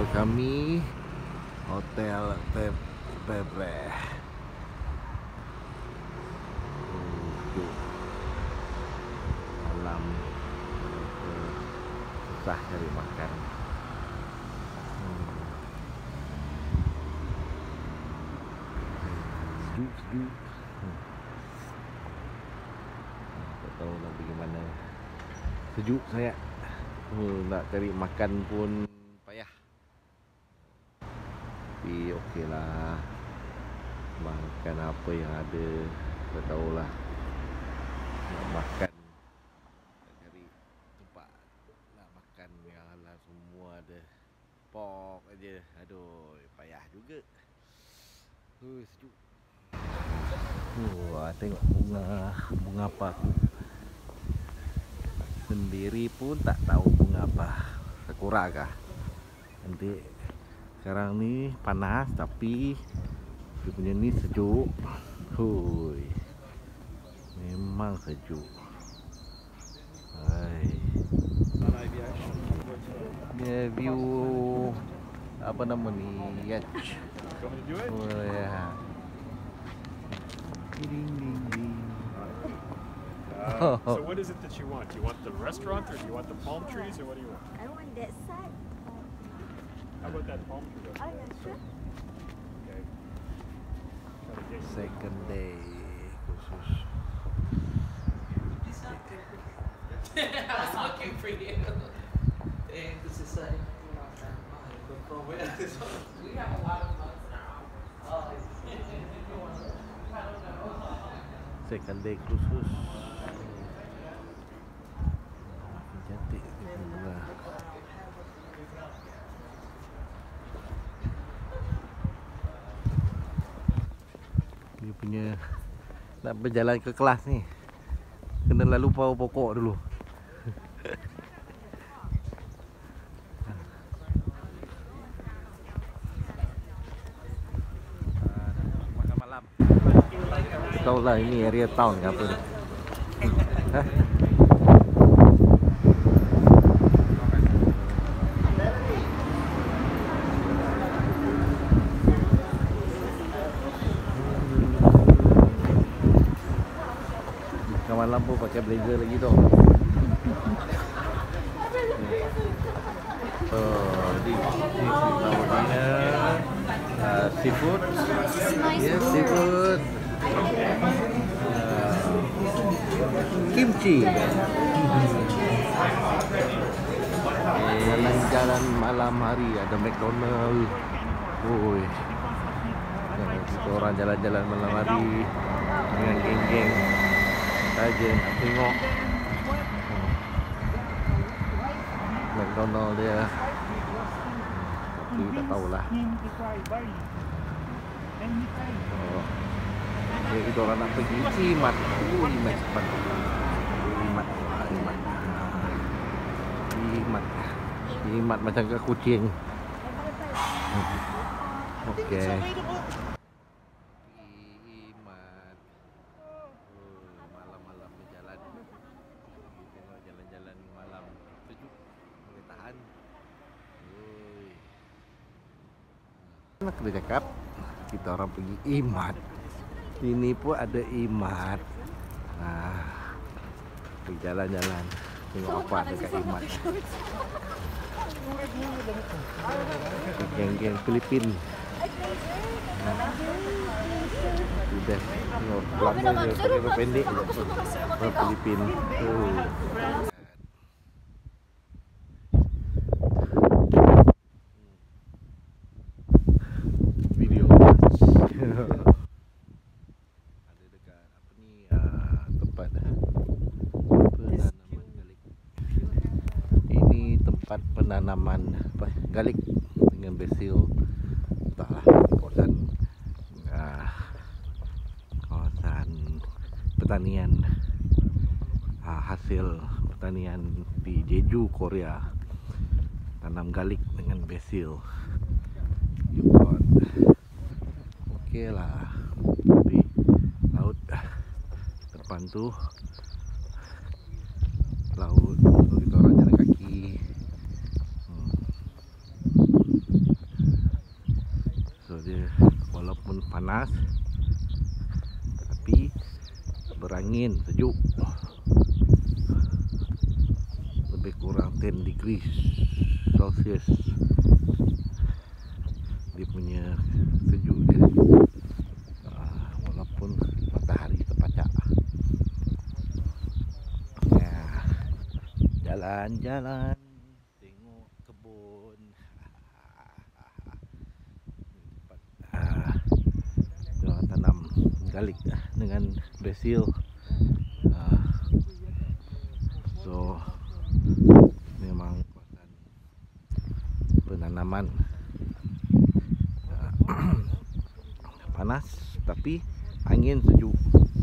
hotel kami, Hotel Pepe. Malam susah cari makan. Sejuk. Tak tahu nak pergi mana. Sejuk saya. Nak cari makan pun payah. Tapi okey lah. Makan apa yang ada. Tak tahulah. Nak makan, nak cari tempat nak makan yang halal semua ada. Pork aja. Aduh, payah juga. Sejuk. Tengok bunga apa aku sendiri pun tak tahu bunga apa. Sakura kah? Nanti sekarang ni panas tapi dia punya ni sejuk. Hui, memang sejuk. Hai. Dia view apa nama ni? Yacht. Oh ya. So what is it that you want? Do you want the restaurant or do you want the palm trees or what do you want? I want that side. How about that palm tree? Oh, yeah, sure. Okay. Try to get you- Second day khusus. I was looking for you. And this is like, we have a lot of bugs in our office. Second day khusus. Cantik bunga. Dia punya nak berjalan ke kelas ni kena lalu bawah pokok dulu. Makan malam. Tahu lah ini area town ke apa ni. Hah? Makan malam pun pakai blazer lagi tu. Di seafood. Yes, seafood. Kimchi. Jalan-jalan malam hari ada McDonald. Oi. Kita orang jalan-jalan malam hari dengan geng-geng saja nak tengok McDonald dia. Tapi tak tahulah. Kita orang nak pergi Imat. Imat cepat. Imat macam ke kucing. Okey. Imat. Malam-malam berjalan. Tengok jalan-jalan malam sejuk. Boleh tahan. Nak kena cakap kita orang pergi Imat. Ini pun ada Imat. Pergi jalan-jalan. Tengok apa dekat Imat. Geng-geng Filipin. Sudah tengok lama dia pakai pendek je. Orang Filipin. Video. Ada dekat apa ni tempat penanaman galik. Ini tempat penanaman galik dengan basil. Entahlah kawasan pertanian, hasil pertanian di Jeju, Korea. Tanam galik dengan basil. Okey lah. Tapi laut depan tu laut, kita orang jalan kaki. dia walaupun panas tapi berangin, sejuk. Lebih kurang 10 degrees Celsius dia punya sejuk dia. Walaupun matahari terpacak. Jalan-jalan tengok kebun. Diorang tanam garlic dengan basil. So memang kawasan penanaman panas tapi angin sejuk.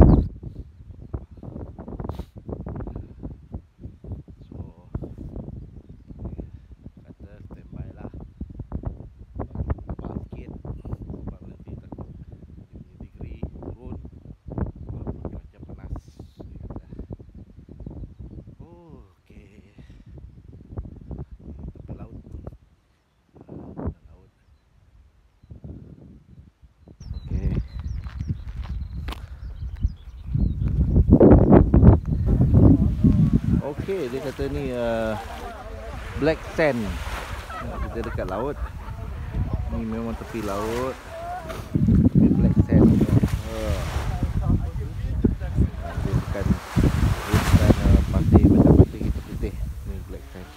Okey, dia kata ni black sand. Kita dekat laut. Ni memang tepi laut. Ni black sand. Dia bukan pasir macam pasir kita putih. Ni black sand.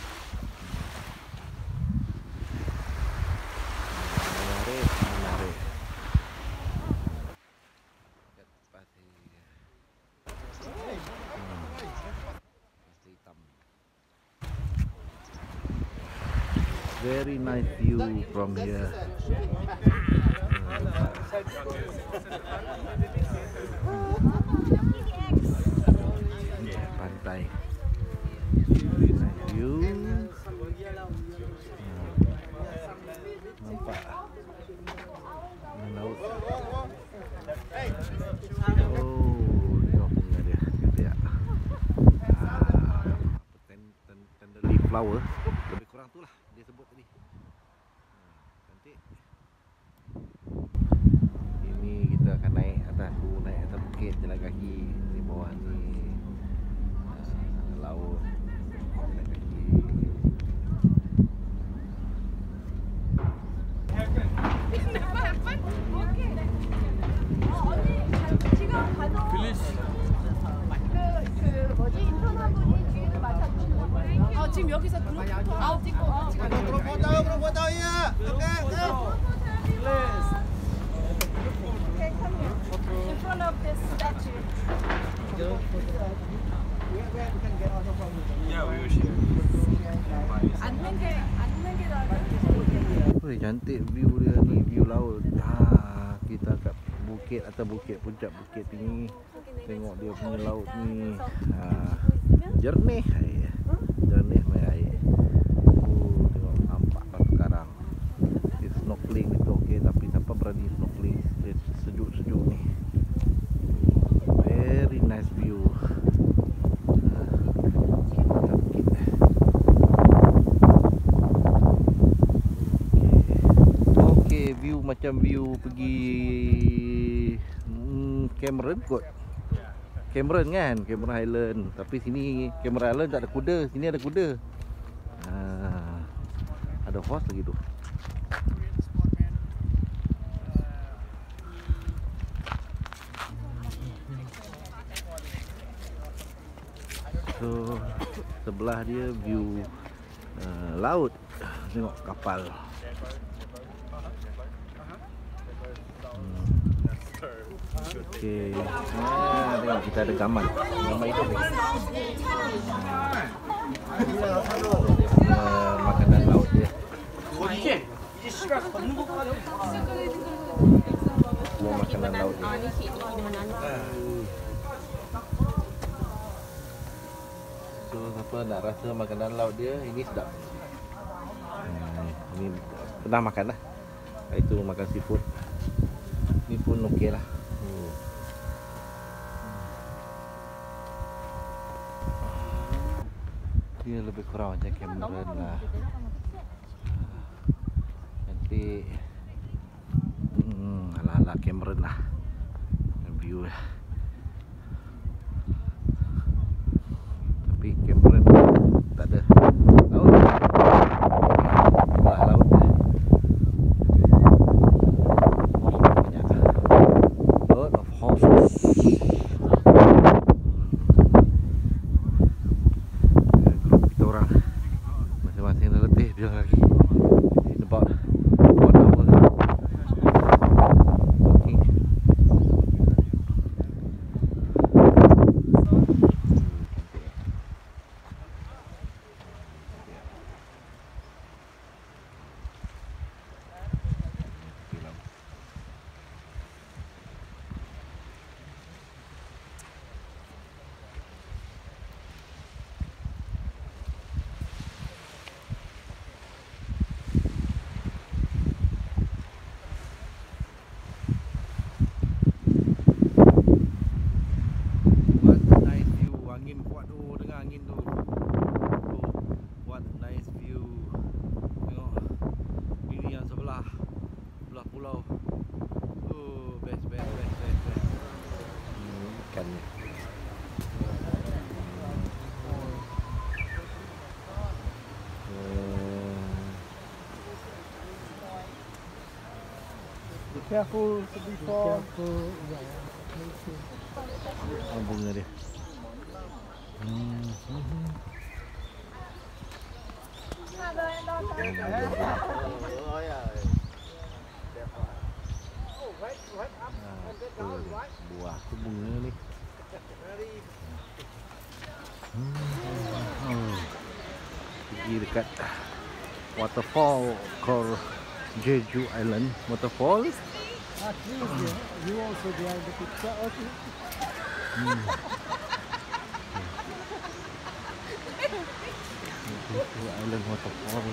Menarik, menarik. Very nice view from here. Pantai. Very nice view. Nampak laut. Oh, tengok bunga dia. Dia tender leaf flower. Lebih kurang tu lah dia sebut tadi. Cantik. Ini kita akan naik atas bukit, jalan kaki. Di bawah ni laut, jalan kaki. 지금 여기서 그룹 아웃 찍고 in front of this statue. 앉는 게 Wih, cantik view dia ni, view laut. Kita kat bukit, atas bukit, puncak bukit tinggi. Tengok dia punya laut ni. Jernih air. Jernih main air. Tengok nampak batu karang. Dia snorkeling itu okey, tapi siapa berani snorkeling? Dia sejuk-sejuk ni. Very nice view. Okey, view macam view pergi Cameron kot. Cameron kan, Cameron Highland. Tapi sini Cameron Highland tak ada kuda, sini ada kuda. Ada horse lagi tu. So sebelah dia view laut. Tengok kapal. Okey. Tengok kita ada gaman. Gaman itu makanan laut dia. Semua makanan laut dia. So siapa nak rasa makanan laut dia, ini sedap. Ini pernah makan lah. Itu makan seafood. Ini pun okey lah. Dia lebih kurang macam Cameron lah. Cantik. inilah Cameron lah view ya. Tapi Cameron tak ada laut, sebelah laut ya. Banyak lot of horses. Grup kita orang masing-masing dah letih, bilang lagi in about 1 hour walking. Angin kuat tu, dengar angin tu. Oh, what nice view. Tengok. Ini yang sebelah pulau. Oh, best. Ikannya. Be careful before. Bunga dia. Buah tu bunga ni. Pergi dekat waterfall called Jeju Island Waterfall. You also behind the picture. Okay. Jeju Island Waterfall.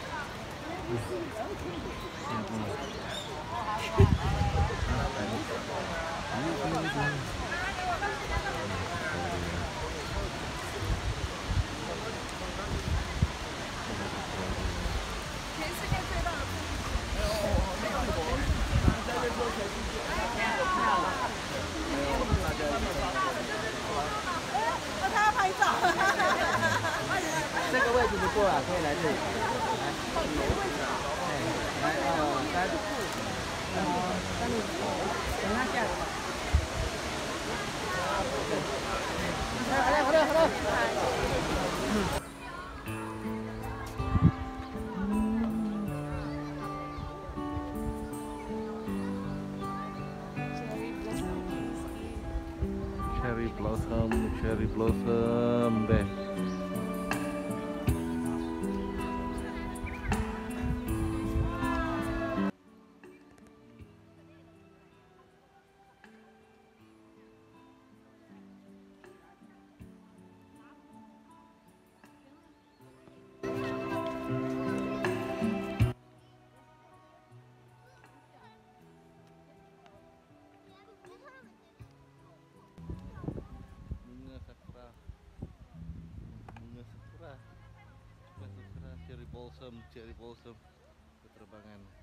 Cherry blossom deh. Cherry blossom, berterbangan.